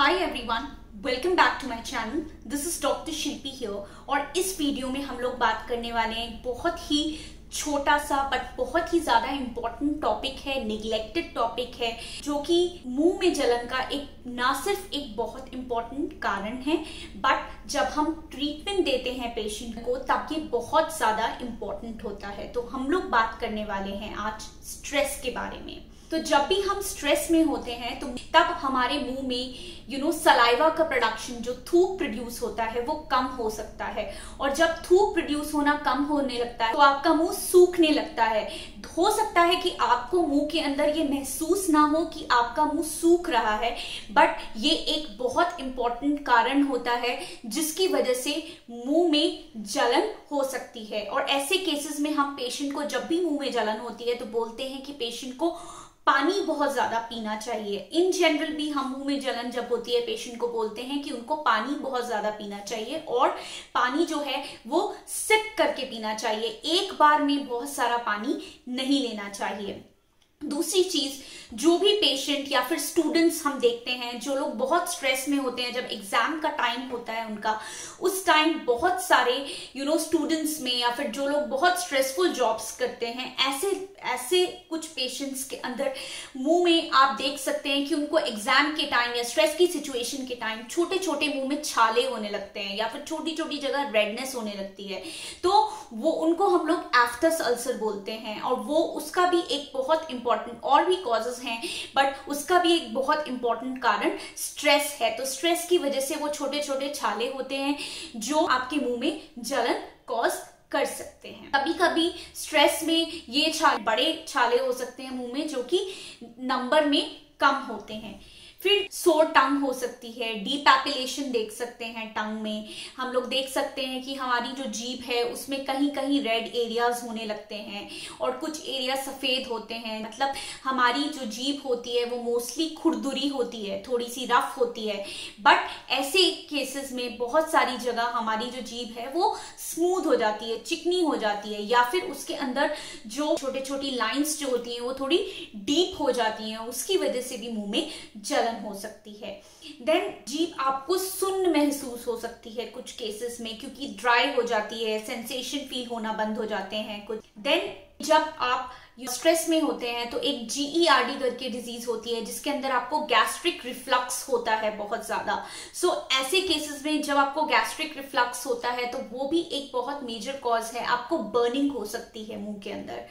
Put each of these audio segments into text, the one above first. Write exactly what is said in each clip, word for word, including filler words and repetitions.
Hi everyone, welcome back to my channel. This is doctor Shilpi here और इस video में हम लोग बात करने वाले हैं बहुत ही छोटा सा बट बहुत ही ज्यादा इम्पोर्टेंट टॉपिक है, निग्लेक्टेड टॉपिक है, जो कि मुंह में जलन का एक ना सिर्फ एक बहुत इम्पोर्टेंट कारण है, बट जब हम ट्रीटमेंट देते हैं पेशेंट को तब ये बहुत ज्यादा इम्पोर्टेंट होता है। तो हम लोग बात करने वाले हैं आज स्ट्रेस के बारे में। तो जब भी हम स्ट्रेस में होते हैं तो तब हमारे मुंह में यू नो सलाइवा का प्रोडक्शन, जो थूक प्रोड्यूस होता है, वो कम हो सकता है। और जब थूक प्रोड्यूस होना कम होने लगता है तो आपका मुंह सूखने लगता है। हो सकता है कि आपको मुंह के अंदर ये महसूस ना हो कि आपका मुंह सूख रहा है, बट ये एक बहुत इंपॉर्टेंट कारण होता है जिसकी वजह से मुंह में जलन हो सकती है। और ऐसे केसेस में हम पेशेंट को, जब भी मुंह में जलन होती है, तो बोलते हैं कि पेशेंट को पानी बहुत ज्यादा पीना चाहिए। इन जनरल भी हम मुंह में जलन जब होती है पेशेंट को बोलते हैं कि उनको पानी बहुत ज्यादा पीना चाहिए, और पानी जो है वो सिप करके पीना चाहिए, एक बार में बहुत सारा पानी नहीं लेना चाहिए। दूसरी चीज, जो भी पेशेंट या फिर स्टूडेंट्स हम देखते हैं जो लोग बहुत स्ट्रेस में होते हैं, जब एग्जाम का टाइम होता है उनका, उस टाइम बहुत सारे यू नो स्टूडेंट्स में या फिर जो लोग बहुत स्ट्रेसफुल जॉब्स करते हैं, ऐसे ऐसे कुछ पेशेंट्स के अंदर मुंह में आप देख सकते हैं कि उनको एग्जाम के टाइम या स्ट्रेस की सिचुएशन के टाइम छोटे छोटे मुंह में छाले होने लगते हैं या फिर छोटी छोटी जगह रेडनेस होने लगती है। तो वो उनको हम लोग एफ्टस अल्सर बोलते हैं, और वो उसका भी एक बहुत इंपॉर्टेंट, और भी कॉजेज हैं बट उसका भी एक बहुत इंपॉर्टेंट कारण स्ट्रेस है। तो स्ट्रेस की वजह से वो छोटे छोटे छाले होते हैं जो आपके मुंह में जलन कॉज कर सकते हैं। कभी कभी स्ट्रेस में ये छाले, बड़े छाले हो सकते हैं मुंह में, जो कि नंबर में कम होते हैं। फिर सोर टंग हो सकती है, डीपैपिलेशन देख सकते हैं टंग में। हम लोग देख सकते हैं कि हमारी जो जीभ है उसमें कहीं कहीं रेड एरियाज होने लगते हैं और कुछ एरिया सफेद होते हैं। मतलब हमारी जो जीभ होती है वो मोस्टली खुरदुरी होती है, थोड़ी सी रफ होती है, बट ऐसे केसेस में बहुत सारी जगह हमारी जो जीभ है वो स्मूथ हो जाती है, चिकनी हो जाती है, या फिर उसके अंदर जो छोटे छोटी लाइंस जो होती हैं वो थोड़ी डीप हो जाती हैं। उसकी वजह से भी मुंह में जलन हो सकती है। देन जीभ आपको सुन्न महसूस हो सकती है कुछ केसेस में, क्योंकि ड्राई हो जाती है, सेंसेशन फील होना बंद हो जाते हैं कुछ। देन जब आप स्ट्रेस में होते हैं तो एक जी ई आर डी करके डिजीज होती है जिसके अंदर आपको गैस्ट्रिक रिफ्लक्स होता है बहुत ज्यादा। सो so, ऐसे केसेस में जब आपको गैस्ट्रिक रिफ्लक्स होता है तो वो भी एक बहुत मेजर कॉज है, आपको बर्निंग हो सकती है मुंह के अंदर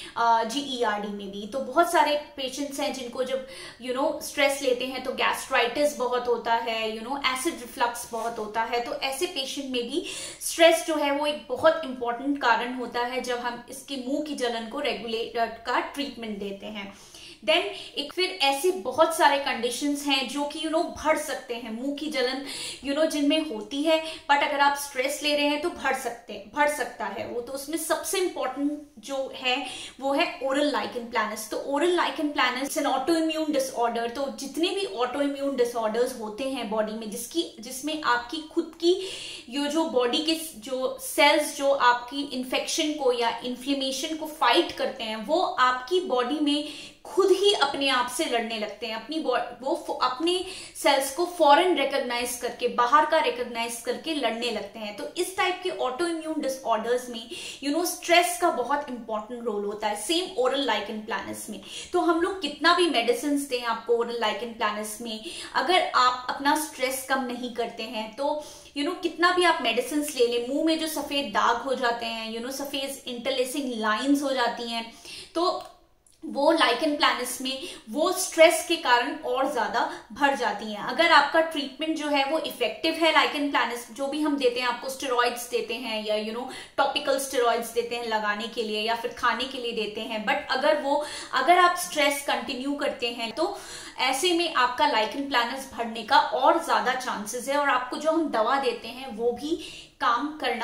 जी ई आर डी में भी। तो बहुत सारे पेशेंट्स हैं जिनको जब यू नो स्ट्रेस लेते हैं तो गैस्ट्राइटिस बहुत होता है, यू नो एसिड रिफ्लक्स बहुत होता है। तो ऐसे पेशेंट में भी स्ट्रेस जो है वो एक बहुत इंपॉर्टेंट कारण होता है जब हम इसके मुंह की जलन को रेगुलेट का ट्रीटमेंट देते हैं। देन एक फिर ऐसे बहुत सारे कंडीशंस हैं जो कि यू नो बढ़ सकते हैं, मुंह की जलन यू नो जिनमें होती है, बट अगर आप स्ट्रेस ले रहे हैं तो बढ़ सकते बढ़ सकता है वो। तो उसमें सबसे इंपॉर्टेंट जो है वो है ओरल लाइकन प्लैनस। तो oral lichen planus an auto immune disorder. तो जितने भी ऑटो इम्यून डिसऑर्डर्स होते हैं बॉडी में, जिसकी जिसमें आपकी खुद की ये जो बॉडी के जो सेल्स जो आपकी इन्फेक्शन को या इन्फ्लेमेशन को फाइट करते हैं, वो आपकी बॉडी में खुद ही अपने आप से लड़ने लगते हैं। अपनी वो अपने सेल्स को फॉरन रिकॉग्नाइज करके, बाहर का रिकॉग्नाइज करके लड़ने लगते हैं। तो इस टाइप के ऑटो इम्यून डिसऑर्डर्स में यू नो स्ट्रेस का बहुत इंपॉर्टेंट रोल होता है, सेम ओरल लाइकन प्लैनस में। तो हम लोग कितना भी मेडिसिन दें आपको ओरल लाइकन प्लैनस में, अगर आप अपना स्ट्रेस कम नहीं करते हैं तो यू you नो know, कितना भी आप मेडिसिन ले लें, मुंह में जो सफेद दाग हो जाते हैं, यू नो सफेद इंटरलेसिंग लाइंस हो जाती हैं, तो वो लाइकन प्लैनस में वो स्ट्रेस के कारण और ज्यादा बढ़ जाती हैं। अगर आपका ट्रीटमेंट जो है वो इफेक्टिव है, लाइकन प्लैनस जो भी हम देते हैं आपको, स्टेरॉइड्स देते हैं या यू नो टॉपिकल स्टेरॉइड्स देते हैं लगाने के लिए या फिर खाने के लिए देते हैं, बट अगर वो अगर आप स्ट्रेस कंटिन्यू करते हैं तो ऐसे में आपका लाइकन प्लैनस बढ़ने का और ज्यादा चांसेस है, और आपको जो हम दवा देते हैं वो भी काम करना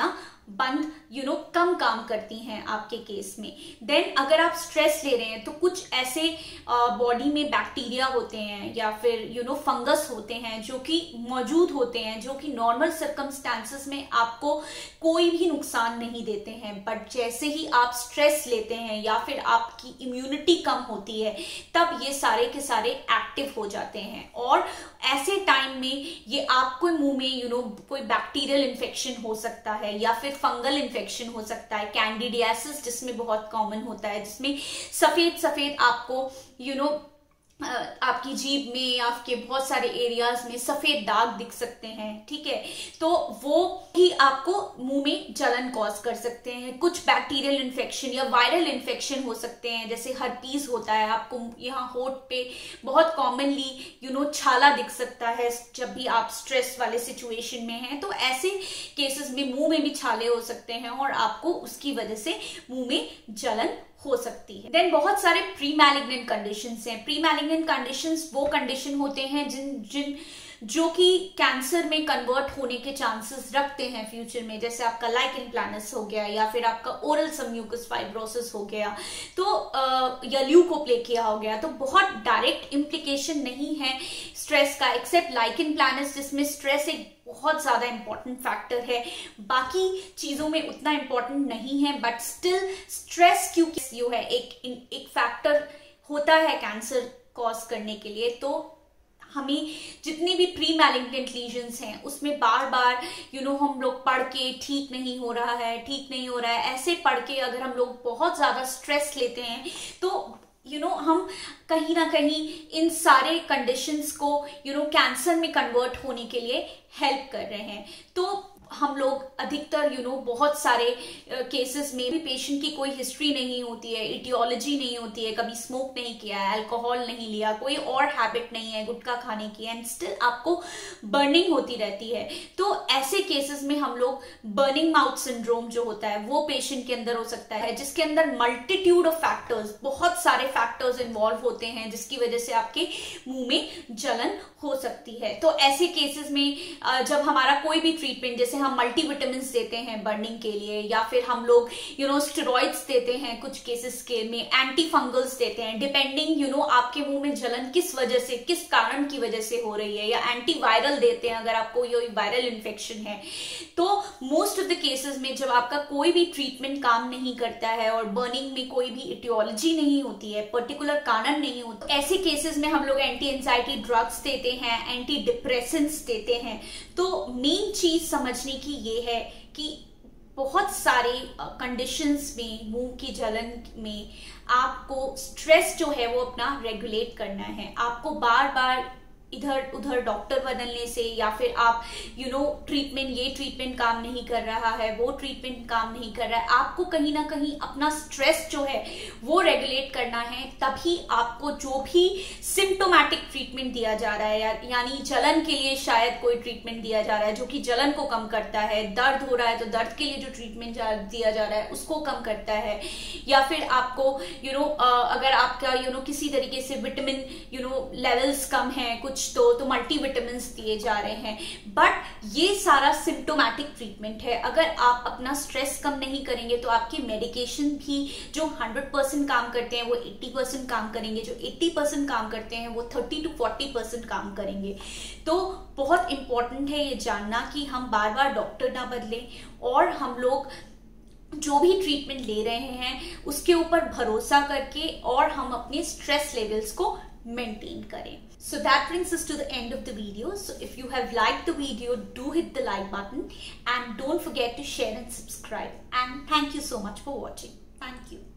बंद यू नो कम काम करती हैं आपके केस में। देन अगर आप स्ट्रेस ले रहे हैं तो कुछ ऐसे बॉडी में बैक्टीरिया होते हैं या फिर यू नो फंगस होते हैं जो कि मौजूद होते हैं, जो कि नॉर्मल सर्कमस्टांसेस में आपको कोई भी नुकसान नहीं देते हैं, बट जैसे ही आप स्ट्रेस लेते हैं या फिर आपकी इम्यूनिटी कम होती है तब ये सारे के सारे एक्टिव हो जाते हैं और ऐसे टाइम में ये आपको मुंह में यू नो कोई बैक्टीरियल इन्फेक्शन हो सकता है या फिर फंगल इन्फेक्शन हो सकता है, कैंडिडियासिस जिसमें बहुत कॉमन होता है, जिसमें सफेद सफेद आपको यू नो आपकी जीभ में, आपके बहुत सारे एरियाज में सफेद दाग दिख सकते हैं, ठीक है। तो वो ही आपको मुंह में जलन कॉज कर सकते हैं। कुछ बैक्टीरियल इन्फेक्शन या वायरल इन्फेक्शन हो सकते हैं, जैसे हर्पीज होता है, आपको यहाँ होठ पे बहुत कॉमनली यू नो छाला दिख सकता है जब भी आप स्ट्रेस वाले सिचुएशन में हैं। तो ऐसे केसेस में मुंह में भी छाले हो सकते हैं और आपको उसकी वजह से मुंह में जलन हो सकती है। देन बहुत सारे प्री मैलिग्नेंट कंडीशंस हैं। प्री मैलिग्नेंट कंडीशंस वो कंडीशन होते हैं जिन जिन जो कि कैंसर में कन्वर्ट होने के चांसेस रखते हैं फ्यूचर में, जैसे आपका लाइकन प्लानस हो गया या फिर आपका ओरल सबम्यूकस फाइब्रोसिस हो गया, तो आ, या ल्यूकोप्लेकिया हो गया। तो बहुत डायरेक्ट इम्प्लीकेशन नहीं है स्ट्रेस का, एक्सेप्ट लाइकन प्लानस जिसमें स्ट्रेस एक बहुत ज्यादा इंपॉर्टेंट फैक्टर है, बाकी चीजों में उतना इंपॉर्टेंट नहीं है, बट स्टिल स्ट्रेस क्योंकि जो है एक एक फैक्टर होता है कैंसर कॉज करने के लिए। तो हमें जितनी भी प्री मैलिग्नेंट लीजन्स हैं उसमें बार बार यू नो हम लोग पढ़ के ठीक नहीं हो रहा है, ठीक नहीं हो रहा है, ऐसे पढ़ के अगर हम लोग बहुत ज्यादा स्ट्रेस लेते हैं तो यू you नो know, हम कहीं ना कहीं इन सारे कंडीशंस को यू नो कैंसर में कन्वर्ट होने के लिए हेल्प कर रहे हैं। तो हम लोग अधिकतर यू नो बहुत सारे केसेस में भी पेशेंट की कोई हिस्ट्री नहीं होती है, इटियोलॉजी नहीं होती है, कभी स्मोक नहीं किया है, अल्कोहल नहीं लिया, कोई और हैबिट नहीं है गुटखा खाने की, एंड स्टिल आपको बर्निंग होती रहती है। तो ऐसे केसेस में हम लोग बर्निंग माउथ सिंड्रोम जो होता है वो पेशेंट के अंदर हो सकता है, जिसके अंदर मल्टीट्यूड ऑफ फैक्टर्स, बहुत सारे फैक्टर्स इन्वॉल्व होते हैं जिसकी वजह से आपके मुंह में जलन हो सकती है। तो ऐसे केसेस में जब हमारा कोई भी ट्रीटमेंट, जैसे हम मल्टीविटामिन देते हैं बर्निंग के लिए या फिर हम लोग यू नो स्टेरॉइड्स देते हैं, कुछ केसेस के में एंटी फंगल्स देते हैं, डिपेंडिंग यू नो आपके मुंह में जलन किस वजह से, किस कारण की वजह से हो रही है, या एंटी वायरल देते हैं अगर आपको ये वायरल इन्फेक्शन है। तो मोस्ट ऑफ द केसेस में जब आपका कोई भी ट्रीटमेंट काम नहीं करता है और बर्निंग में कोई भी इटियोलॉजी नहीं होती है, पर्टिकुलर कारण नहीं होता, ऐसे केसेस में हम लोग एंटी एंजाइटी ड्रग्स देते हैं, एंटी डिप्रेसेंट्स देते हैं। तो मेन चीज समझने की ये है कि बहुत सारे कंडीशंस में मुंह की जलन में आपको स्ट्रेस जो है वो अपना रेगुलेट करना है। आपको बार बार इधर उधर डॉक्टर बदलने से या फिर आप यू नो ट्रीटमेंट, ये ट्रीटमेंट काम नहीं कर रहा है, वो ट्रीटमेंट काम नहीं कर रहा है, आपको कहीं ना कहीं अपना स्ट्रेस जो है वो रेगुलेट करना है। तभी आपको जो भी सिम्टोमैटिक ट्रीटमेंट दिया जा रहा है, या, यानी जलन के लिए शायद कोई ट्रीटमेंट दिया जा रहा है जो कि जलन को कम करता है, दर्द हो रहा है तो दर्द के लिए जो ट्रीटमेंट दिया जा रहा है उसको कम करता है, या फिर आपको यू नो अगर आपका यू नो किसी तरीके से विटामिन यू नो लेवल्स कम है कुछ तो तो मल्टीविटामिन दिए जा रहे हैं। बट ये सारा सिम्टोमैटिक ट्रीटमेंट है। अगर आप अपना स्ट्रेस कम नहीं करेंगे तो आपके मेडिकेशन भी जो हंड्रेड परसेंट काम करते हैं वो एट्टी परसेंट काम करेंगे, जो एट्टी परसेंट काम करते हैं वो थर्टी टू फोर्टी परसेंट काम करेंगे। तो बहुत इंपॉर्टेंट है ये जानना कि हम बार बार डॉक्टर ना बदलें और हम लोग जो भी ट्रीटमेंट ले रहे हैं उसके ऊपर भरोसा करके और हम अपने स्ट्रेस लेवल्स को maintain करें। So that brings us to the end of the video. So if you have liked the video, do hit the like button and don't forget to share and subscribe. And thank you so much for watching. Thank you.